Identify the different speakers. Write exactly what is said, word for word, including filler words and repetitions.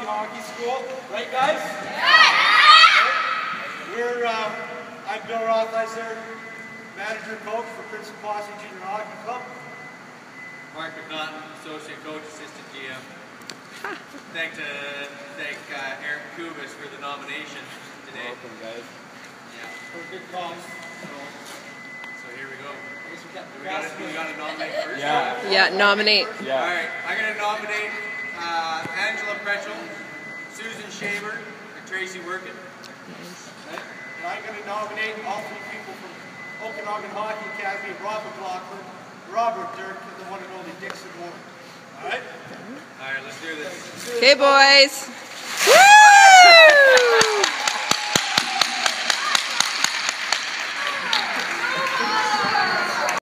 Speaker 1: Hockey School. Right, guys?
Speaker 2: Yeah!
Speaker 1: We're, uh, I'm Bill Rotheisler, manager coach for Princeton Posse Junior Hockey Club.
Speaker 3: Mark McNaughton, associate coach, assistant G M. Thank to thank uh, Eric Kubis for the nomination today.
Speaker 1: Welcome, guys.
Speaker 3: Yeah.
Speaker 1: For a good cause.
Speaker 3: So, so here we go. We got to we got to nominate first.
Speaker 4: Yeah.
Speaker 5: Yeah, nominate.
Speaker 4: Yeah.
Speaker 3: All right, I'm gonna nominate uh, Angela Prechel, Susan Schaber, and Tracy Workun.
Speaker 1: Right? And I'm going to nominate all three people from Okanagan Hockey Academy, Rob McLaughlin, Robert Dirk, and the one and only Dixon. All right?
Speaker 3: All right, let's do this.
Speaker 5: Okay, boys.